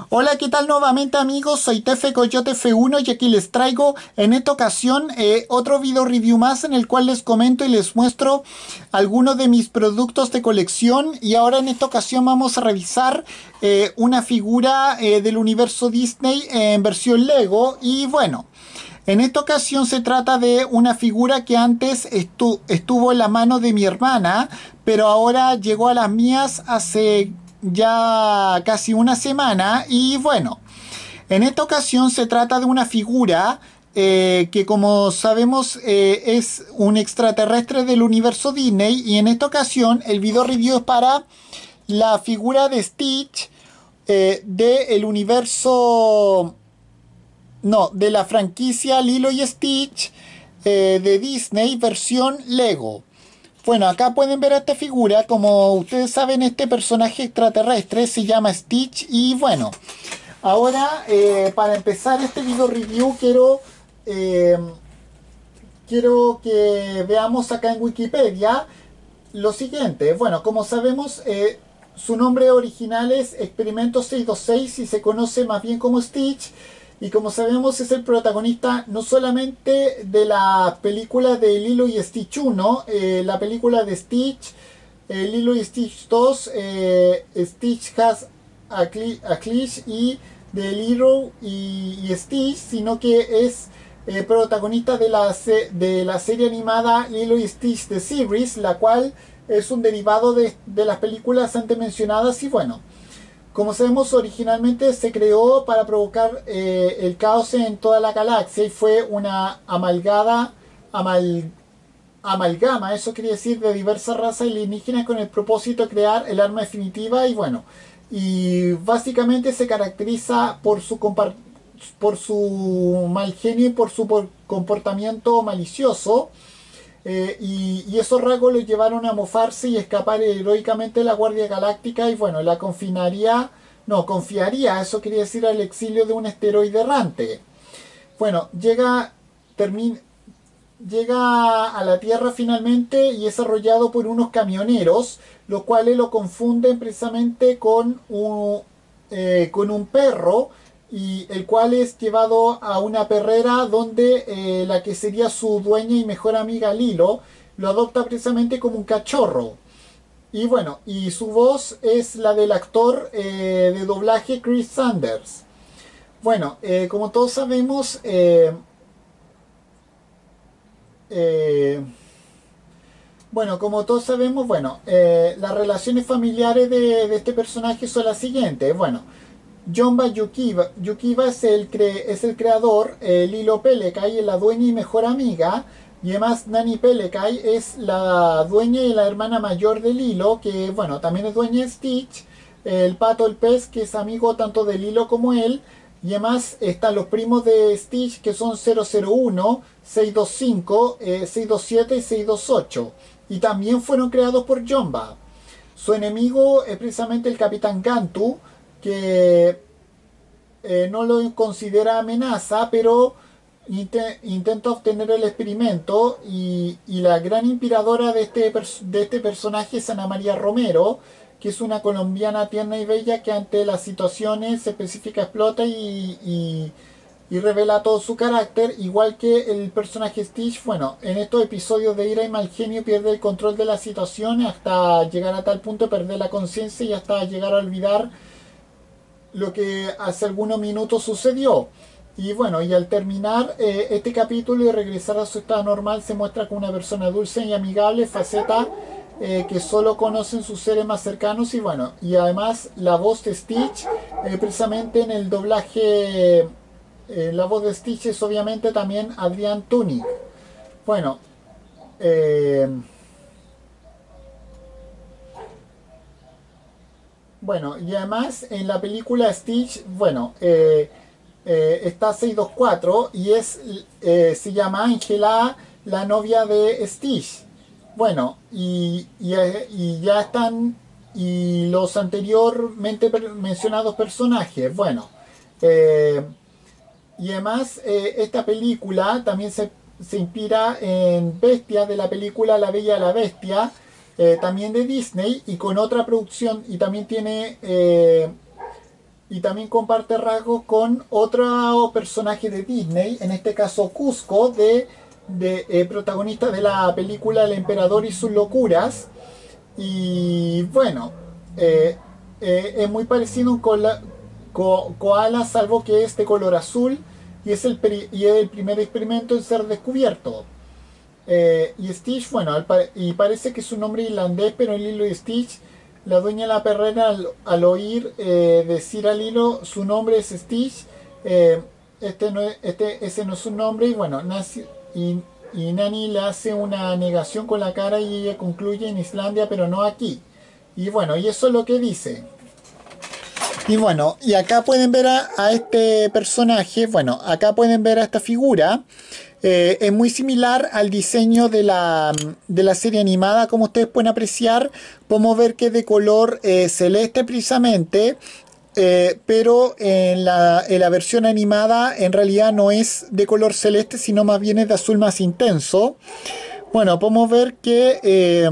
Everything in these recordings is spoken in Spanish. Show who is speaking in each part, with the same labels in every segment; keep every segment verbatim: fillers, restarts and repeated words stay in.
Speaker 1: Hola, ¿qué tal nuevamente amigos? Soy Tefe Coyote F uno y aquí les traigo en esta ocasión eh, otro video review más en el cual les comento y les muestro algunos de mis productos de colección. Y ahora en esta ocasión vamos a revisar eh, una figura eh, del universo Disney en versión Lego. Y bueno, en esta ocasión se trata de una figura que antes estu estuvo en la mano de mi hermana, pero ahora llegó a las mías hace ya casi una semana. Y bueno, en esta ocasión se trata de una figura eh, que, como sabemos, eh, es un extraterrestre del universo Disney. Y en esta ocasión el video review es para la figura de Stitch eh, del universo, no, de la franquicia Lilo y Stitch eh, de Disney versión Lego. Bueno, acá pueden ver a esta figura. Como ustedes saben, este personaje extraterrestre se llama Stitch. Y bueno, ahora eh, para empezar este video review quiero, eh, quiero que veamos acá en Wikipedia lo siguiente. Bueno, como sabemos, eh, su nombre original es Experimento seiscientos veintiséis y se conoce más bien como Stitch. Y como sabemos es el protagonista no solamente de la película de Lilo y Stitch uno, eh, la película de Stitch, eh, Lilo y Stitch dos, eh, Stitch Has a, a Glitch y de Lilo y, y Stitch, sino que es eh, protagonista de la, de la serie animada Lilo y Stitch The Series, la cual es un derivado de, de las películas antes mencionadas. Y bueno, como sabemos, originalmente se creó para provocar eh, el caos en toda la galaxia y fue una amalgada, amal, amalgama, eso quiere decir de diversas razas alienígenas con el propósito de crear el arma definitiva. Y bueno, y básicamente se caracteriza por su, por su mal genio y por su por comportamiento malicioso. Eh, y, y esos rasgos los llevaron a mofarse y escapar heroicamente de la Guardia Galáctica. Y bueno, la confinaría, no, confiaría, eso quería decir, al exilio de un asteroide errante. Bueno, llega, termina, llega a la Tierra finalmente y es arrollado por unos camioneros, los cuales lo confunden precisamente con un, eh, con un perro, y el cual es llevado a una perrera donde eh, la que sería su dueña y mejor amiga Lilo lo adopta precisamente como un cachorro. Y bueno, y su voz es la del actor eh, de doblaje Chris Sanders. Bueno, eh, como todos sabemos, eh, eh, bueno, como todos sabemos, bueno, eh, las relaciones familiares de, de este personaje son las siguientes. Bueno, Jumba Yukiba, Yukiba es, el cre, es el creador, eh, Lilo Pelekai es la dueña y mejor amiga, y además Nani Pelekai es la dueña y la hermana mayor de Lilo, que bueno, también es dueña de Stitch, el pato el pez, que es amigo tanto de Lilo como él. Y además están los primos de Stitch, que son cero cero uno, seiscientos veinticinco, eh, seiscientos veintisiete y seiscientos veintiocho. Y también fueron creados por Jumba. Su enemigo es precisamente el Capitán Gantu, que eh, no lo considera amenaza, pero inte intenta obtener el experimento. Y, y la gran inspiradora de este, de este personaje es Ana María Romero, que es una colombiana tierna y bella que ante las situaciones específicas explota y, y, y revela todo su carácter, igual que el personaje Stitch. Bueno, en estos episodios de ira y mal genio pierde el control de la situación hasta llegar a tal punto de perder la conciencia y hasta llegar a olvidar lo que hace algunos minutos sucedió. Y bueno, y al terminar eh, este capítulo y regresar a su estado normal, se muestra como una persona dulce y amigable, faceta eh, que solo conocen sus seres más cercanos. Y bueno, y además la voz de Stitch, eh, precisamente en el doblaje, eh, la voz de Stitch es obviamente también Adrián Tunic. Bueno, eh, bueno, y además en la película Stitch, bueno, eh, eh, está seiscientos veinticuatro y es, eh, se llama Angela, la novia de Stitch. Bueno, y, y, eh, y ya están y los anteriormente mencionados personajes. Bueno, eh, y además eh, esta película también se, se inspira en Bestia, de la película La Bella y la Bestia, eh, también de Disney, y con otra producción, y también tiene eh, y también comparte rasgos con otro personaje de Disney, en este caso Cusco, de, de eh, protagonista de la película El Emperador y sus locuras. Y bueno, eh, eh, es muy parecido a un koala, ko, koala, salvo que es de color azul y es el, y es el primer experimento en ser descubierto. Eh, y Stitch, bueno, al, y parece que es un nombre irlandés, pero en Lilo y Stitch, la dueña de la perrera al, al oír eh, decir a Lilo su nombre es Stitch, eh, este no es, este, ese no es su nombre, y bueno, nace, y, y Nani le hace una negación con la cara y ella concluye en Islandia, pero no aquí. Y bueno, y eso es lo que dice. Y bueno, y acá pueden ver a, a este personaje, bueno, acá pueden ver a esta figura. Eh, es muy similar al diseño de la, de la serie animada, como ustedes pueden apreciar. Podemos ver que es de color eh, celeste precisamente, eh, pero en la, en la versión animada en realidad no es de color celeste, sino más bien es de azul más intenso. Bueno, podemos ver que, eh,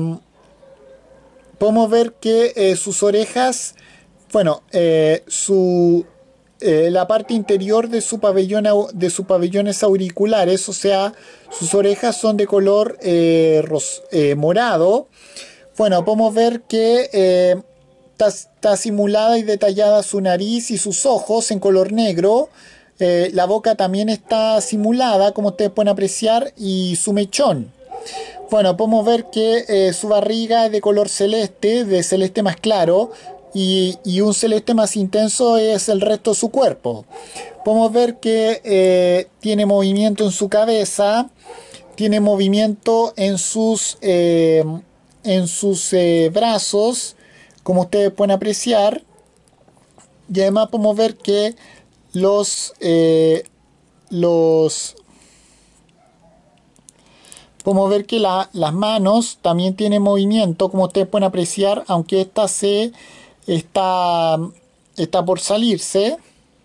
Speaker 1: podemos ver que eh, sus orejas, bueno, eh, su... Eh, la parte interior de su pabellón de sus pabellones auriculares, o sea, sus orejas son de color eh, ros, eh, morado. Bueno, podemos ver que eh, está simulada y detallada su nariz y sus ojos en color negro. Eh, la boca también está simulada, como ustedes pueden apreciar, y su mechón. Bueno, podemos ver que eh, su barriga es de color celeste, de celeste más claro. Y, y un celeste más intenso es el resto de su cuerpo. Podemos ver que eh, tiene movimiento en su cabeza, tiene movimiento en sus, eh, en sus eh, brazos, como ustedes pueden apreciar. Y además podemos ver que los, eh, los podemos ver que la, las manos también tienen movimiento, como ustedes pueden apreciar, aunque esta se Está, está por salirse.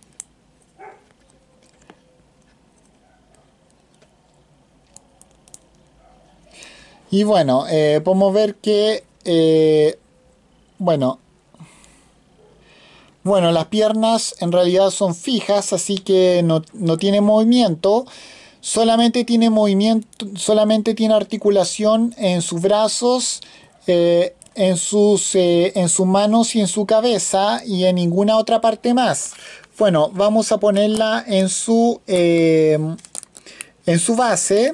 Speaker 1: Y bueno, eh, podemos ver que, eh, bueno, bueno, las piernas en realidad son fijas, así que no, no tiene movimiento. Solamente tiene movimiento, solamente tiene articulación en sus brazos, eh, en sus, eh, en sus manos y en su cabeza, y en ninguna otra parte más. Bueno, vamos a ponerla en su, eh, en su base.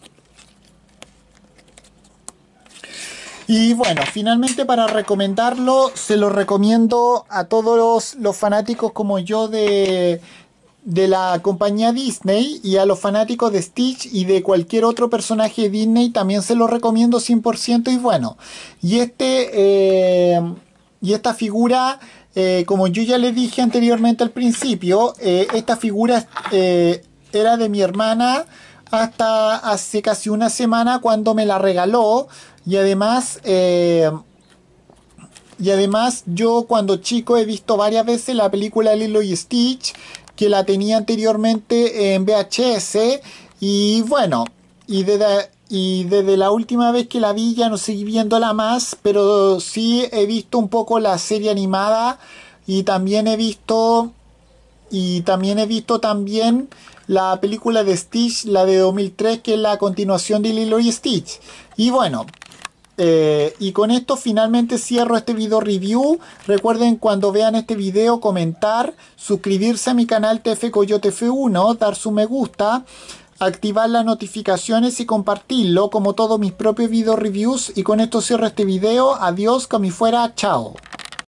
Speaker 1: Y bueno, finalmente, para recomendarlo, se lo recomiendo a todos los, los fanáticos como yo de, de la compañía Disney, y a los fanáticos de Stitch y de cualquier otro personaje de Disney también se lo recomiendo cien por ciento. Y bueno, y este eh, y esta figura, eh, como yo ya les dije anteriormente al principio, eh, esta figura eh, era de mi hermana hasta hace casi una semana, cuando me la regaló. Y además eh, y además yo, cuando chico, he visto varias veces la película Lilo y Stitch, que la tenía anteriormente en V H S. Y bueno, y desde, y desde la última vez que la vi ya no seguí viéndola más, pero sí he visto un poco la serie animada, y también he visto y también he visto también la película de Stitch, la de dos mil tres, que es la continuación de Lilo y Stitch. Y bueno, Eh, y con esto finalmente cierro este video review. Recuerden, cuando vean este video, comentar, suscribirse a mi canal T F Coyote F uno, dar su me gusta, activar las notificaciones y compartirlo, como todos mis propios video reviews. Y con esto cierro este video. Adiós, como fuera, chao.